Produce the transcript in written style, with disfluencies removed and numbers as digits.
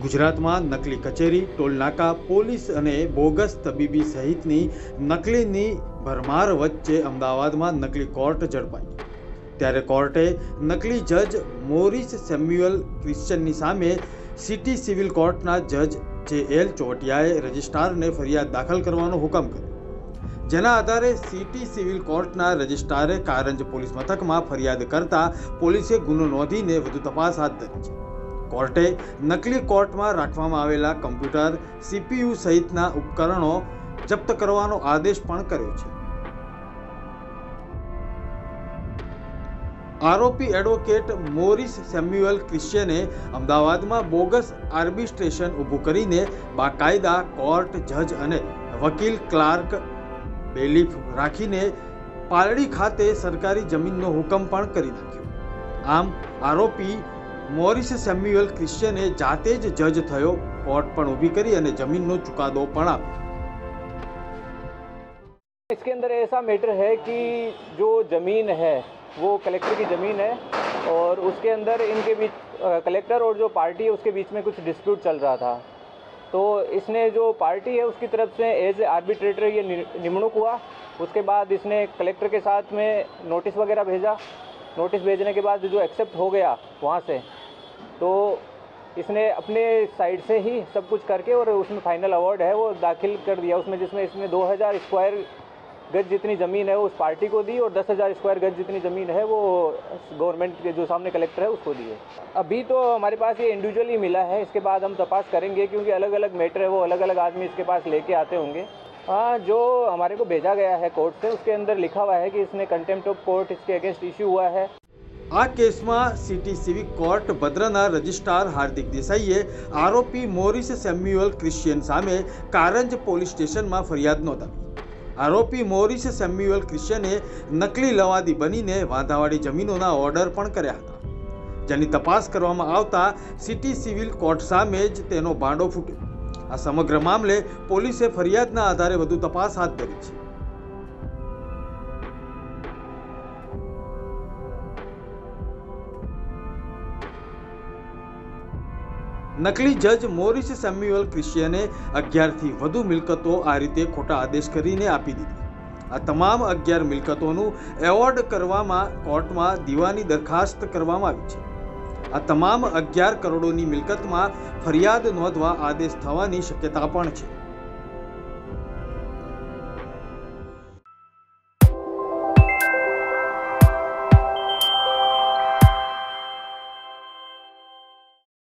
ગુજરાતમાં નકલી કચેરી, ટોલ નાકા, પોલીસ અને બોગસ તબીબી સહિતની નકલીની ભરમાર વચ્ચે અમદાવાદમાં નકલી કોર્ટ ઝડપાઈ। ત્યારે કોર્ટે નકલી જજ મોરિસ સેમ્યુઅલ ક્રિશ્ચનની સામે સિટી સિવિલ કોર્ટના જજ જે.એલ. ચોવટિયાએ રજિસ્ટ્રારને ફરિયાદ દાખલ કરવાનો હુકમ કર્યો, જેના આધારે સિટી સિવિલ કોર્ટના રજિસ્ટ્રારે કારંજ પોલીસ મથકમાં ફરિયાદ કરતા પોલીસે ગુનો નોંધીને વધુ તપાસ હાથ ધરી છે। કોર્ટે નકલી કોર્ટમાં રાખવામાં આવેલા કમ્પ્યુટર, સીપીયુ સહિતના ઉપકરણો જપ્ત કરવાનો આદેશ પણ કર્યો છે। આરોપી એડવોકેટ મોરિસ સેમ્યુઅલ ક્રિશ્ચિયને અમદાવાદમાં બોગસ આર્બિટ્રેશન ઊભું કરીને બાકાયદા કોર્ટ, જજ અને વકીલ, ક્લાર્ક, બેલીફ રાખીને પાલડી ખાતે સરકારી જમીનનો હુકમ પણ કરી નાખ્યો। આમ આરોપી મોરિસ સેમ્યુઅલ ક્રિશ્ચિયને જાતે જ જજ થયો, કોર્ટ પણ ઊભી કરી અને જમીનનો चुकादो પણ આપ્યો। इसके अंदर ऐसा मैटर है कि जो ज़मीन है वो कलेक्टर की ज़मीन है और उसके अंदर इनके बीच कलेक्टर और जो पार्टी है उसके बीच में कुछ डिस्प्यूट चल रहा था। तो इसने जो पार्टी है उसकी तरफ से एज आर्बिट्रेटर ये निमणूक हुआ। उसके बाद इसने कलेक्टर के साथ में नोटिस वगैरह भेजा। नोटिस भेजने के बाद जो एक्सेप्ट हो गया वहाँ से, तो इसने अपने साइड से ही सब कुछ करके और उसमें फाइनल अवार्ड है वो दाखिल कर दिया उसमें, जिसमें इसने 2000 स्क्वायर गज जितनी ज़मीन है वो उस पार्टी को दी और 10,000 स्क्वायर गज जितनी ज़मीन है वो गवर्नमेंट के जो सामने कलेक्टर है उसको दी है। अभी तो हमारे पास ये इंडिविजुअली मिला है, इसके बाद हम तपास करेंगे क्योंकि अलग अलग मैटर है वो अलग अलग आदमी इसके पास लेके आते होंगे। हाँ, जो हमारे को भेजा गया है कोर्ट से उसके अंदर लिखा हुआ है कि इसने कंटेम्प्ट ऑफ कोर्ट इसके अगेंस्ट इश्यू हुआ है। आ केस में सिटी सिविल कोर्ट भद्રના રજિસ્ટ્રાર હાર્દિક દેસાઈએ આરોપી મોરિસ સેમ્યુઅલ ક્રિશ્ચિયન સામે કારંજ પોલીસ સ્ટેશનમાં ફરિયાદ નોંધાવી। આરોપી મોરિસ સેમ્યુઅલ ક્રિશ્ચિયને નકલી લવાદી બનીને વાંધાવાળી જમીનોના ઓર્ડર પણ કર્યા હતા, જેની તપાસ કરવામાં આવતા સિટી સિવિલ કોર્ટ સામે જ તેનો ભાંડો ફૂટ્યો। આ સમગ્ર મામલે પોલીસે ફરિયાદના આધારે વધુ તપાસ હાથ ધરી છે। નકલી જજ મોરિસ સેમ્યુઅલ ક્રિશ્ચિયને 11 થી વધુ મિલકતો આ રીતે ખોટા આદેશ કરીને આપી દીધી। આ તમામ 11 મિલકતોનું એવોર્ડ કરવામાં કોર્ટમાં દીવાની દરખાસ્ત કરવામાં આવી છે। આ તમામ 11 કરોડોની મિલકતમાં ફરિયાદ નોંધવા આદેશ થવાની શક્યતા પણ છે।